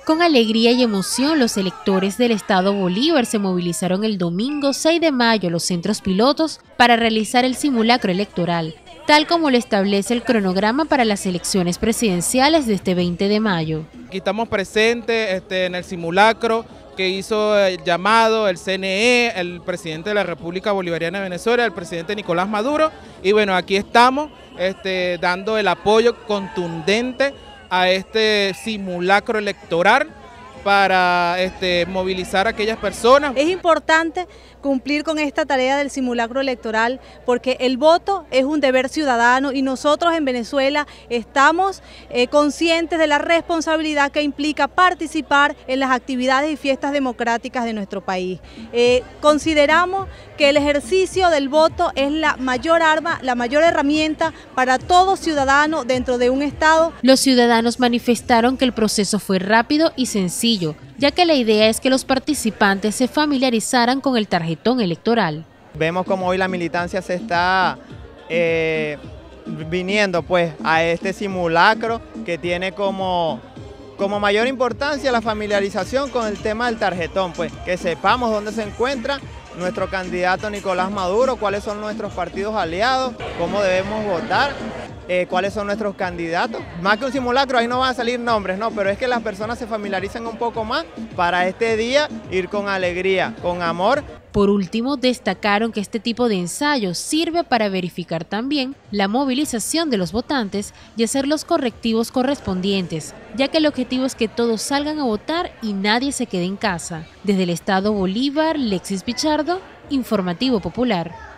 Con alegría y emoción, los electores del estado Bolívar se movilizaron el domingo 6 de mayo a los centros pilotos para realizar el simulacro electoral, tal como lo establece el cronograma para las elecciones presidenciales de este 20 de mayo. Aquí estamos presentes en el simulacro que hizo el llamado el CNE, el presidente de la República Bolivariana de Venezuela, el presidente Nicolás Maduro, y bueno, aquí estamos dando el apoyo contundente a este simulacro electoral para movilizar a aquellas personas. Es importante cumplir con esta tarea del simulacro electoral porque el voto es un deber ciudadano y nosotros en Venezuela estamos conscientes de la responsabilidad que implica participar en las actividades y fiestas democráticas de nuestro país. Consideramos que el ejercicio del voto es la mayor arma, la mayor herramienta para todo ciudadano dentro de un estado. Los ciudadanos manifestaron que el proceso fue rápido y sencillo, ya que la idea es que los participantes se familiarizaran con el tarjetón electoral. Vemos como hoy la militancia se está viniendo pues a este simulacro que tiene como mayor importancia la familiarización con el tema del tarjetón, pues que sepamos dónde se encuentra nuestro candidato Nicolás Maduro, cuáles son nuestros partidos aliados, cómo debemos votar, cuáles son nuestros candidatos. Más que un simulacro, ahí no van a salir nombres, no, pero es que las personas se familiaricen un poco más para este día ir con alegría, con amor. Por último, destacaron que este tipo de ensayos sirve para verificar también la movilización de los votantes y hacer los correctivos correspondientes, ya que el objetivo es que todos salgan a votar y nadie se quede en casa. Desde el estado Bolívar, Lexis Pichardo, Informativo Popular.